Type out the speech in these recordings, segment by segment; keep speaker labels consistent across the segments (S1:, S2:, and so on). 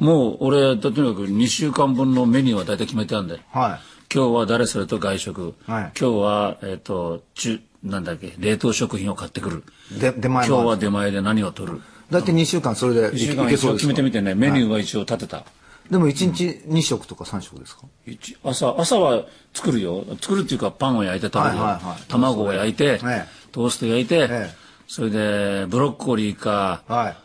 S1: もう俺とにかく2週間分のメニューは大体決めてあるんで、
S2: は
S1: 今日は誰それと外食、
S2: はい
S1: 今日はなんだっけ冷凍食品を買ってくる、
S2: い。出前も。
S1: 今日は出前で何を取る。
S2: だって2週間それで
S1: 1週間
S2: いけそうですか？
S1: 一応決めてみてね、メニューは一応立てた。
S2: でも1日2食とか3食ですか？
S1: 朝は作るよ。作るっていうかパンを焼いて食べるよ。
S2: はいはいはい
S1: 卵を焼いて、
S2: ええ
S1: トースト焼いて、
S2: ええ
S1: それでブロッコリーか、
S2: はい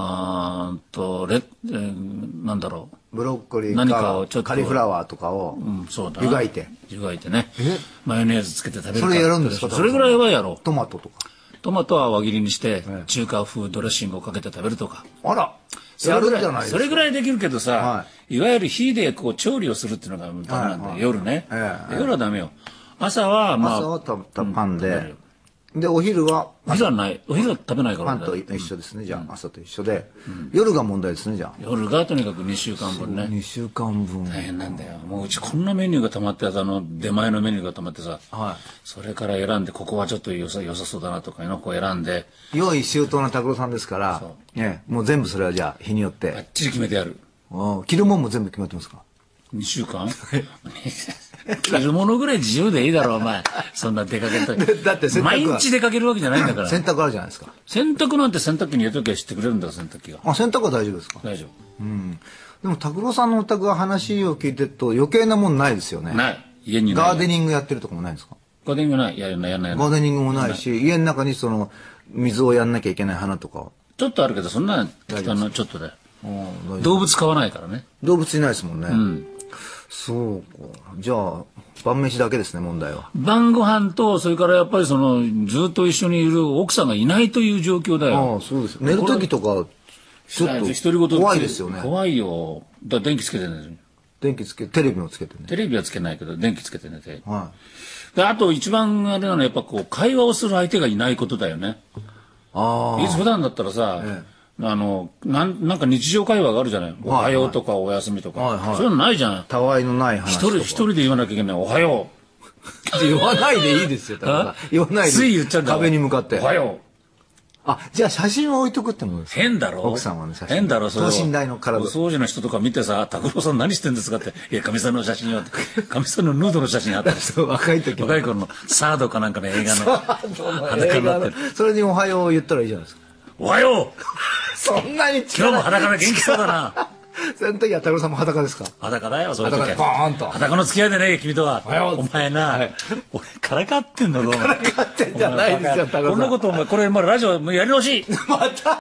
S1: なんだろう。
S2: ブロッコリー
S1: 何かをちょっと
S2: カリフラワーとかを
S1: そうだな
S2: 湯がいて。
S1: 湯がいてね
S2: え。
S1: マヨネーズつけて食べるか。
S2: それやるんですか？
S1: それぐらいはやろう。
S2: トマトとか。
S1: トマトは輪切りにして
S2: ええ
S1: 中華風ドレッシングをかけて食べるとか。
S2: あら、やるんじゃないですか。
S1: それぐらいできるけどさ、
S2: はい
S1: わゆる火でこう調理をするっていうのがダメなんだよ、
S2: はいはい
S1: 夜ね、
S2: ええ
S1: 夜はダメよ。朝はまあ
S2: 朝はパン
S1: 食べる
S2: で
S1: よ。
S2: でお昼は
S1: お昼はない。お昼は食べないからね。
S2: パンと一緒ですね。じゃあ朝と一緒で、夜が問題ですね。じゃあ
S1: 夜がとにかく2週間分ね。
S2: 2週間分。
S1: 大変なんだよ。もううちこんなメニューが溜まってさ、出前のメニューが溜まってさ、
S2: は
S1: それから選んでここはちょっと良さそうだなとかいうのをこう選んで
S2: 用意周到な拓郎さんですから、もう全部それはじゃあ日によっ
S1: バッ
S2: て。
S1: チリ決めてやる。
S2: 着るもんも全部決まってますか？
S1: 2週間着るものぐらい自由でいいだろお前。そんな出かけた
S2: だって洗濯は
S1: 毎日出かけるわけじゃないんだから
S2: 洗濯あるじゃないですか。
S1: 洗濯なんて洗濯機に入れときゃ知ってくれるんだよ洗濯機が。
S2: あ、洗濯は大丈夫ですか？
S1: 大丈
S2: でも拓郎さんのお宅は話を聞いてると余計なもんないですよね。
S1: 夫。ない家にない。
S2: ガーデニングやってるとかもないんですか？
S1: ガーデニングない。やんないやんないやんない。
S2: ガーデニングもないし、家の中にその水をやんなきゃいけない花とか。
S1: ちょっとあるけどそんな適当なちょっとで。
S2: 大丈夫。
S1: 動物飼わないからね。
S2: 動物いないですもんね。そうか。じゃあ晩飯だけですね、問題は。
S1: 晩ご飯とそれからやっぱりずっと一緒にいる奥さんがいないという状況だよ。
S2: ああ、そうです。寝る時とかちょっ
S1: 独り言
S2: と怖いですよね。
S1: 怖いよ。だから電気つけて寝る。
S2: 電気つけ、テレビもつけてね。
S1: テレビはつけないけど電気つけて寝て。
S2: は
S1: であと一番あれなのはやっぱこう会話をする相手がいないことだよね。
S2: い。ああ。
S1: いつ普段だったらさ、
S2: え
S1: なんか日常会話があるじゃない。おはようとかおやすみとか。
S2: はいはい
S1: そういうのないじゃん。
S2: たわいのない話とか。
S1: 一人で言わなきゃいけない。おはよ
S2: 言わないでいいですよ、だから言わないで。
S1: つい言っちゃうんだ。
S2: 壁に向かって。
S1: おはよう。
S2: あ、じゃあ写真を置いとくってものですか？
S1: 変だろ
S2: 奥さんはね、写真。
S1: 変だろそれは
S2: 等身大の体。
S1: お掃除の人とか見てさ、拓郎さん何してんですかって。いや、かみさんの写真よって。かみさんのヌードの写真あったりして。
S2: そう、若い時
S1: 若い頃のサードかなんかの映画の裸になってる。
S2: それにおはよう言ったらいいじゃないですか。
S1: おはよう
S2: そんなに
S1: 今日も裸で元気そうだな。
S2: その時は太郎さんも裸ですか？
S1: 裸だよ、そういう時は。
S2: 裸でボーンと
S1: 裸の付き合いでね、君とは。
S2: おはよう
S1: お前な、俺からかってんのか、お前。
S2: からかってんじゃないですよ、太郎さん。
S1: こんなことお前、これ、ラジオやり直し
S2: また